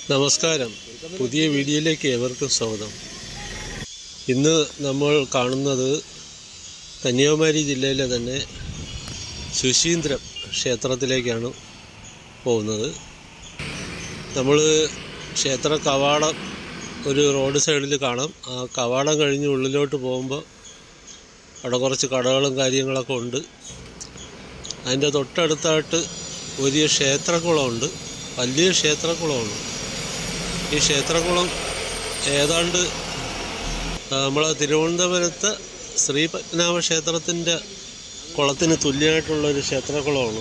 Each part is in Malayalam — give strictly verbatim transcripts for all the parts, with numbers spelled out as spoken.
നമസ്കാരം. പുതിയ വീഡിയോയിലേക്ക് ഏവർക്കും സ്വാഗതം. ഇന്ന് നമ്മൾ കാണുന്നത് കന്യാകുമാരി ജില്ലയിലെ തന്നെ സുശീന്ദ്രം ക്ഷേത്രത്തിലേക്കാണ് പോകുന്നത്. നമ്മൾ ക്ഷേത്ര കവാടം ഒരു റോഡ് സൈഡിൽ കാണാം. ആ കവാടം കഴിഞ്ഞ് ഉള്ളിലോട്ട് പോകുമ്പോൾ അവിടെ കുറച്ച് കടകളും കാര്യങ്ങളൊക്കെ ഉണ്ട്. അതിൻ്റെ തൊട്ടടുത്തായിട്ട് വലിയ ക്ഷേത്രക്കുളമുണ്ട്. വലിയ ക്ഷേത്രക്കുളമാണ്. ഈ ക്ഷേത്രക്കുളം ഏതാണ്ട് നമ്മളെ തിരുവനന്തപുരത്ത് ശ്രീ പത്മനാഭ ക്ഷേത്രത്തിൻ്റെ കുളത്തിന് തുല്യമായിട്ടുള്ളൊരു ക്ഷേത്രക്കുളമാണ്.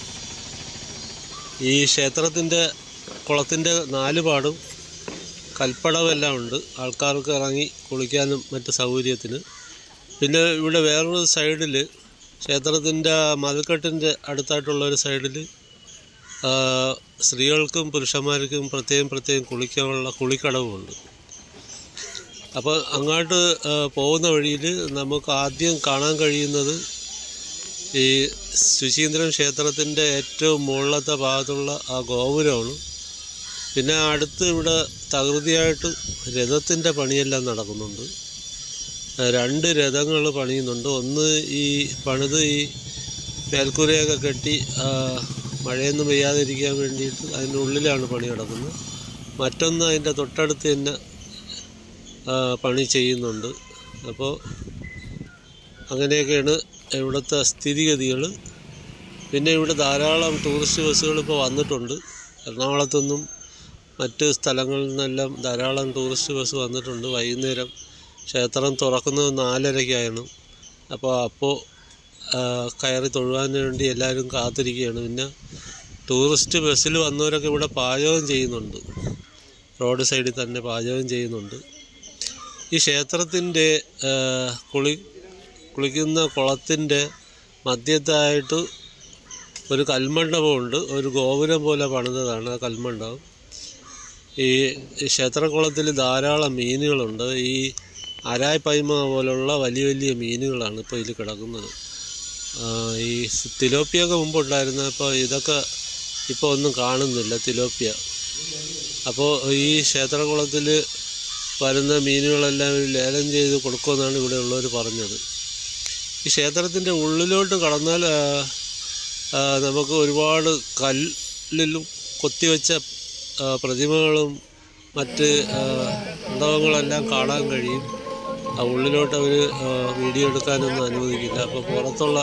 ഈ ക്ഷേത്രത്തിൻ്റെ കുളത്തിൻ്റെ നാല് പാടും കൽപ്പടവെല്ലാം ഉണ്ട്, ആൾക്കാർക്ക് ഇറങ്ങി കുളിക്കാനും മറ്റ് സൗകര്യത്തിന്. പിന്നെ ഇവിടെ വേറൊരു സൈഡിൽ ക്ഷേത്രത്തിൻ്റെ മതിൽക്കെട്ടിൻ്റെ അടുത്തായിട്ടുള്ളൊരു സൈഡിൽ സ്ത്രീകൾക്കും പുരുഷന്മാർക്കും പ്രത്യേകം പ്രത്യേകം കുളിക്കാനുള്ള കുളിക്കടവുമുണ്ട്. അപ്പോൾ അങ്ങോട്ട് പോകുന്ന വഴിയിൽ നമുക്ക് ആദ്യം കാണാൻ കഴിയുന്നത് ഈ സുശീന്ദ്രം ക്ഷേത്രത്തിൻ്റെ ഏറ്റവും മുകളിലത്തെ ഭാഗത്തുള്ള ആ ഗോപുരമാണ്. പിന്നെ അടുത്ത് ഇവിടെ തകൃതിയായിട്ട് രഥത്തിൻ്റെ പണിയെല്ലാം നടക്കുന്നുണ്ട്. രണ്ട് രഥങ്ങൾ പണിയുന്നുണ്ട്. ഒന്ന് ഈ പണിത് ഈ മേൽക്കൂരയൊക്കെ കെട്ടി മഴയൊന്നും പെയ്യാതിരിക്കാൻ വേണ്ടിയിട്ട് അതിനുള്ളിലാണ് പണി നടക്കുന്നത്. മറ്റൊന്ന് അതിൻ്റെ തൊട്ടടുത്ത് തന്നെ പണി ചെയ്യുന്നുണ്ട്. അപ്പോൾ അങ്ങനെയൊക്കെയാണ് ഇവിടുത്തെ സ്ഥിതിഗതികൾ. പിന്നെ ഇവിടെ ധാരാളം ടൂറിസ്റ്റ് ബസ്സുകൾ ഇപ്പോൾ വന്നിട്ടുണ്ട്. എറണാകുളത്തുനിന്നും മറ്റ് സ്ഥലങ്ങളിൽ നിന്നെല്ലാം ധാരാളം ടൂറിസ്റ്റ് ബസ് വന്നിട്ടുണ്ട്. വൈകുന്നേരം ക്ഷേത്രം തുറക്കുന്നത് നാലരയ്ക്കാണ്. അപ്പോൾ അപ്പോൾ കയറി തൊഴുവാൻ വേണ്ടി എല്ലാവരും കാത്തിരിക്കുകയാണ്. പിന്നെ ടൂറിസ്റ്റ് ബസ്സിൽ വന്നവരൊക്കെ ഇവിടെ പാചകം ചെയ്യുന്നുണ്ട്. റോഡ് സൈഡിൽ തന്നെ പാചകം ചെയ്യുന്നുണ്ട്. ഈ ക്ഷേത്രത്തിൻ്റെ കുളി കുളിക്കുന്ന കുളത്തിൻ്റെ മധ്യത്തായിട്ട് ഒരു കൽമണ്ഡപമുണ്ട്. ഒരു ഗോപുരം പോലെ പണിതതാണ് ആ കൽമണ്ഡപം. ഈ ക്ഷേത്രക്കുളത്തിൽ ധാരാളം മീനുകളുണ്ട്. ഈ അരായ് പൈമ പോലുള്ള വലിയ വലിയ മീനുകളാണ് ഇപ്പോൾ ഇതിൽ കിടക്കുന്നത്. ഈ തിലോപ്പിയൊക്കെ മുമ്പുണ്ടായിരുന്നു. അപ്പോൾ ഇതൊക്കെ ഇപ്പോൾ ഒന്നും കാണുന്നില്ല, തിലോപ്പിയ. അപ്പോൾ ഈ ക്ഷേത്രകുളത്തിൽ വരുന്ന മീനുകളെല്ലാം ലേലം ചെയ്ത് കൊടുക്കുമെന്നാണ് ഇവിടെ ഉള്ളവർ പറഞ്ഞത്. ഈ ക്ഷേത്രത്തിൻ്റെ ഉള്ളിലോട്ട് കടന്നാൽ നമുക്ക് ഒരുപാട് കല്ലിലും കൊത്തിവെച്ച പ്രതിമകളും മറ്റ് മണ്ഡപങ്ങളെല്ലാം കാണാൻ കഴിയും. ആ ഉള്ളിലോട്ട് അവർ വീഡിയോ എടുക്കാനൊന്നും അനുവദിക്കില്ല. അപ്പോൾ പുറത്തുള്ള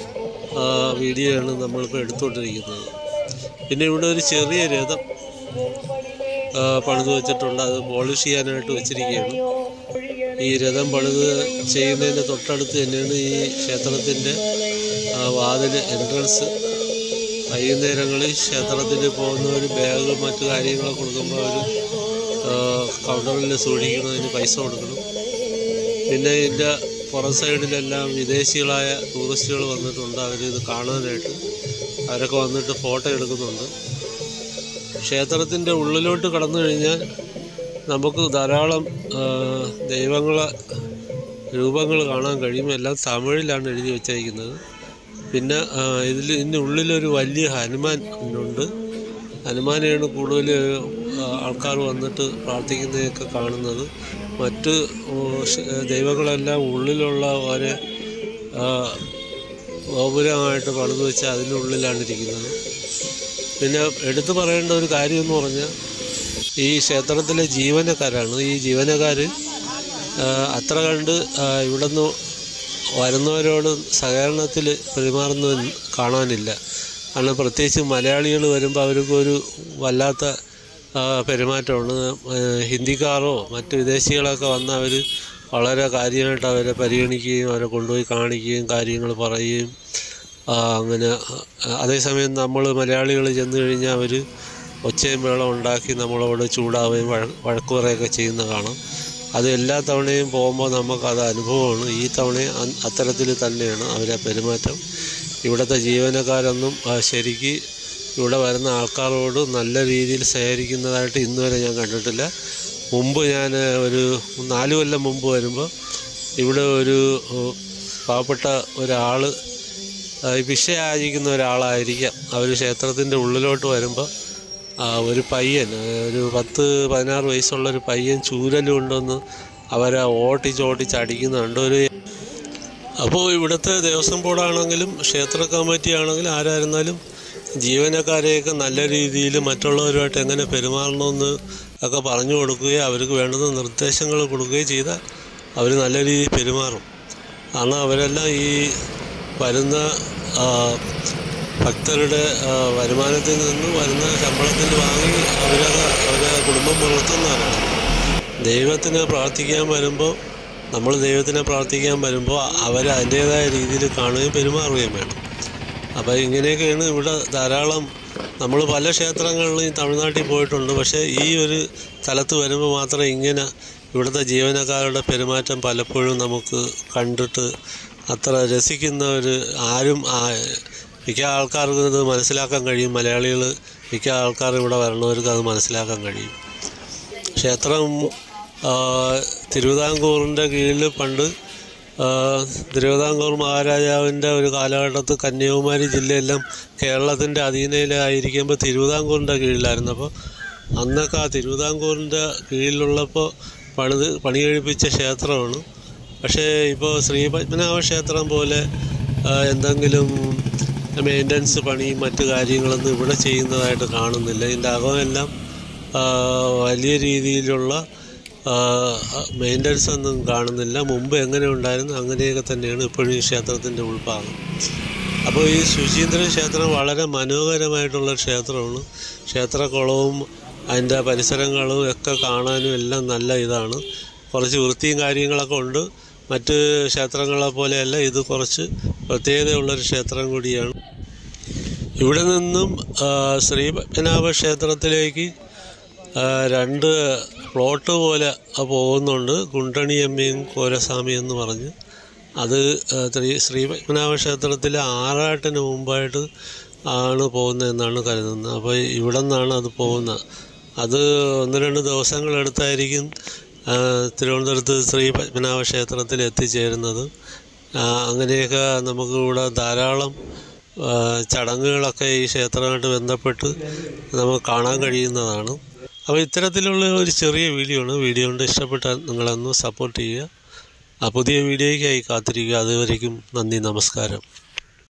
വീഡിയോ ആണ് നമ്മളിപ്പോൾ എടുത്തുകൊണ്ടിരിക്കുന്നത്. പിന്നെ ഇവിടെ ഒരു ചെറിയ രഥം പണിത് വെച്ചിട്ടുണ്ട്. അത് പോളിഷ് ചെയ്യാനായിട്ട് വെച്ചിരിക്കുകയാണ്. ഈ രഥം പണിത് ചെയ്യുന്നതിൻ്റെ തൊട്ടടുത്ത് തന്നെയാണ് ഈ ക്ഷേത്രത്തിൻ്റെ വാതിൽ എൻട്രൻസ്. വൈകുന്നേരങ്ങളിൽ ക്ഷേത്രത്തിൽ പോകുന്നവർ ബാഗ് മറ്റു കാര്യങ്ങളൊക്കെ കൊടുക്കുമ്പോൾ അവർ കൗണ്ടറിൽ സൂക്ഷിക്കുന്നതിന് പൈസ കൊടുക്കണം. പിന്നെ ഇതിൻ്റെ പുറം സൈഡിലെല്ലാം വിദേശികളായ ടൂറിസ്റ്റുകൾ വന്നിട്ടുണ്ട്. അവരിത് കാണാനായിട്ട് അവരൊക്കെ വന്നിട്ട് ഫോട്ടോ എടുക്കുന്നുണ്ട്. ക്ഷേത്രത്തിൻ്റെ ഉള്ളിലോട്ട് കടന്നു കഴിഞ്ഞാൽ നമുക്ക് ധാരാളം ദൈവങ്ങളെ രൂപങ്ങൾ കാണാൻ കഴിയും. എല്ലാം തമിഴിലാണ് എഴുതി വച്ചിരിക്കുന്നത്. പിന്നെ ഇതിൽ ഇതിൻ്റെ ഉള്ളിലൊരു വലിയ ഹനുമാൻ ഉണ്ട്. ഹനുമാനെയാണ് കൂടുതൽ ആൾക്കാർ വന്നിട്ട് പ്രാർത്ഥിക്കുന്നതൊക്കെ കാണുന്നത്. മറ്റ് ദൈവങ്ങളെല്ലാം ഉള്ളിലുള്ള ഓരോ ഗോപുരമായിട്ട് പണിത് വെച്ച് അതിനുള്ളിലാണ് ഇരിക്കുന്നത്. പിന്നെ എടുത്തു പറയേണ്ട ഒരു കാര്യം എന്ന് പറഞ്ഞാൽ ഈ ക്ഷേത്രത്തിലെ ജീവനക്കാരാണ്. ഈ ജീവനക്കാർ അത്ര കണ്ട് ഇവിടെ നിന്ന് വരുന്നവരോട് സഹകരണത്തിൽ പെരുമാറുന്നത് കാണാനില്ല. കാരണം പ്രത്യേകിച്ച് മലയാളികൾ വരുമ്പോൾ അവർക്കൊരു വല്ലാത്ത പെരുമാറ്റമാണ്. ഹിന്ദിക്കാരോ മറ്റ് വിദേശികളൊക്കെ വന്ന് അവർ വളരെ കാര്യമായിട്ട് അവരെ പരിഗണിക്കുകയും അവരെ കൊണ്ടുപോയി കാണിക്കുകയും കാര്യങ്ങൾ പറയുകയും അങ്ങനെ. അതേസമയം നമ്മൾ മലയാളികൾ ചെന്ന് കഴിഞ്ഞാൽ അവർ ഒച്ചയും വെള്ളം ഉണ്ടാക്കി നമ്മളോട് ചൂടാവുകയും വഴ വഴക്ക് പറയുകയൊക്കെ ചെയ്യുന്ന കാണാം. അത് എല്ലാ തവണയും പോകുമ്പോൾ നമുക്കത് അനുഭവമാണ്. ഈ തവണയും അത്തരത്തിൽ തന്നെയാണ് അവരെ പെരുമാറ്റം. ഇവിടുത്തെ ജീവനക്കാരൊന്നും ശരിക്ക് ഇവിടെ വരുന്ന ആൾക്കാരോട് നല്ല രീതിയിൽ സഹകരിക്കുന്നതായിട്ട് ഇന്നുവരെ ഞാൻ കണ്ടിട്ടില്ല. മുമ്പ് ഞാൻ ഒരു നാല് കൊല്ലം മുമ്പ് വരുമ്പോൾ ഇവിടെ ഒരു പാവപ്പെട്ട ഒരാൾ ഭിക്ഷ യാചിക്കുന്ന ഒരാളായിരിക്കാം. അവർ ക്ഷേത്രത്തിൻ്റെ ഉള്ളിലോട്ട് വരുമ്പോൾ ഒരു പയ്യൻ, ഒരു പത്ത് പതിനാറ് വയസ്സുള്ളൊരു പയ്യൻ ചൂരൽ കൊണ്ടൊന്ന് അവരെ ഓട്ടിച്ചോട്ടിച്ച് അടിക്കുന്നുണ്ട്. ഒരു അപ്പോൾ ഇവിടുത്തെ ദേവസ്വം ബോർഡാണെങ്കിലും ക്ഷേത്ര കമ്മിറ്റി ആണെങ്കിലും ആരായിരുന്നാലും ജീവനക്കാരെയൊക്കെ നല്ല രീതിയിൽ മറ്റുള്ളവരുമായിട്ട് എങ്ങനെ പെരുമാറണമെന്ന് ഒക്കെ പറഞ്ഞു കൊടുക്കുകയും അവർക്ക് വേണ്ടുന്ന നിർദ്ദേശങ്ങൾ കൊടുക്കുകയും ചെയ്താൽ അവർ നല്ല രീതിയിൽ പെരുമാറും. കാരണം അവരെല്ലാം ഈ വരുന്ന ഭക്തരുടെ വരുമാനത്തിൽ നിന്നും വരുന്ന ശമ്പളത്തിൽ വാങ്ങി അവരത് അവരെ കുടുംബം പുലർത്തുന്നവരാണ്. ദൈവത്തിന് പ്രാർത്ഥിക്കാൻ വരുമ്പോൾ നമ്മൾ ദൈവത്തിനെ പ്രാർത്ഥിക്കാൻ വരുമ്പോൾ അവർ അതിൻ്റേതായ രീതിയിൽ കാണുകയും പെരുമാറുകയും വേണം. അപ്പോൾ ഇങ്ങനെയൊക്കെയാണ് ഇവിടെ ധാരാളം. നമ്മൾ പല ക്ഷേത്രങ്ങളിലും തമിഴ്നാട്ടിൽ പോയിട്ടുണ്ട്. പക്ഷേ ഈ ഒരു സ്ഥലത്ത് വരുമ്പോൾ മാത്രം ഇങ്ങനെ ഇവിടുത്തെ ജീവനക്കാരുടെ പെരുമാറ്റം പലപ്പോഴും നമുക്ക് കണ്ടിട്ട് അത്ര രസിക്കുന്ന ഒരു ആരും മിക്ക ആൾക്കാർക്കും ഇത് മനസ്സിലാക്കാൻ കഴിയും. മലയാളികൾ മിക്ക ആൾക്കാരും ഇവിടെ വരണവർക്ക് അത് മനസ്സിലാക്കാൻ കഴിയും. ക്ഷേത്രം തിരുവിതാംകൂറിൻ്റെ കീഴിൽ പണ്ട് തിരുവിതാംകൂർ മഹാരാജാവിൻ്റെ ഒരു കാലഘട്ടത്ത് കന്യാകുമാരി ജില്ലയെല്ലാം കേരളത്തിൻ്റെ അധീനയിലായിരിക്കുമ്പോൾ തിരുവിതാംകൂറിൻ്റെ കീഴിലായിരുന്നു. അപ്പോൾ അന്നൊക്കെ ആ തിരുവിതാംകൂറിൻ്റെ കീഴിലുള്ളപ്പോൾ പണിത് പണി കഴിപ്പിച്ച ക്ഷേത്രമാണ്. പക്ഷേ ഇപ്പോൾ ശ്രീ പത്മനാഭ ക്ഷേത്രം പോലെ എന്തെങ്കിലും മെയിൻ്റനൻസ് പണിയും മറ്റു കാര്യങ്ങളൊന്നും ഇവിടെ ചെയ്യുന്നതായിട്ട് കാണുന്നില്ല. ഇതിൻ്റെ അകമെല്ലാം വലിയ രീതിയിലുള്ള മെയിൻ്റനൻസ് ഒന്നും കാണുന്നില്ല. മുമ്പ് എങ്ങനെ ഉണ്ടായിരുന്നു അങ്ങനെയൊക്കെ തന്നെയാണ് ഇപ്പോഴും ഈ ക്ഷേത്രത്തിൻ്റെ ഉൾഭാഗം. അപ്പോൾ ഈ ശുചീന്ദ്രൻ ക്ഷേത്രം വളരെ മനോഹരമായിട്ടുള്ള ക്ഷേത്രമാണ്. ക്ഷേത്രക്കുളവും അതിൻ്റെ പരിസരങ്ങളും ഒക്കെ കാണാനും എല്ലാം നല്ല ഇതാണ്. കുറച്ച് വൃത്തിയും കാര്യങ്ങളൊക്കെ ഉണ്ട്. മറ്റ് ക്ഷേത്രങ്ങളെ പോലെയല്ല, ഇത് കുറച്ച് പ്രത്യേകതയുള്ളൊരു ക്ഷേത്രം കൂടിയാണ്. ഇവിടെ നിന്നും ശ്രീ പത്മനാഭ ക്ഷേത്രത്തിലേക്ക് രണ്ട് പ്ലോട്ട് പോലെ പോകുന്നുണ്ട്. കുണ്ടണിയമ്മയും കോരസ്വാമി എന്ന് പറഞ്ഞ്. അത് ശ്രീ പത്മനാഭ ക്ഷേത്രത്തിലെ ആറാട്ടിന് മുമ്പായിട്ട് ആണ് പോകുന്നതെന്നാണ് കരുതുന്നത്. അപ്പോൾ ഇവിടെ നിന്നാണ് അത് പോകുന്നത്. അത് ഒന്ന് രണ്ട് ദിവസങ്ങളെടുത്തായിരിക്കും തിരുവനന്തപുരത്ത് ശ്രീ പത്മനാഭ ക്ഷേത്രത്തിൽ എത്തിച്ചേരുന്നത്. അങ്ങനെയൊക്കെ നമുക്കിവിടെ ധാരാളം ചടങ്ങുകളൊക്കെ ഈ ക്ഷേത്രമായിട്ട് ബന്ധപ്പെട്ട് നമുക്ക് കാണാൻ കഴിയുന്നതാണ്. അപ്പോൾ ഇത്തരത്തിലുള്ള ഒരു ചെറിയ വീഡിയോ ആണ്. വീഡിയോ കൊണ്ട് ഇഷ്ടപ്പെട്ടാൽ നിങ്ങളൊന്ന് സപ്പോർട്ട് ചെയ്യുക. ആ പുതിയ വീഡിയോയ്ക്കായി കാത്തിരിക്കുക. അതുവരേക്കും നന്ദി, നമസ്കാരം.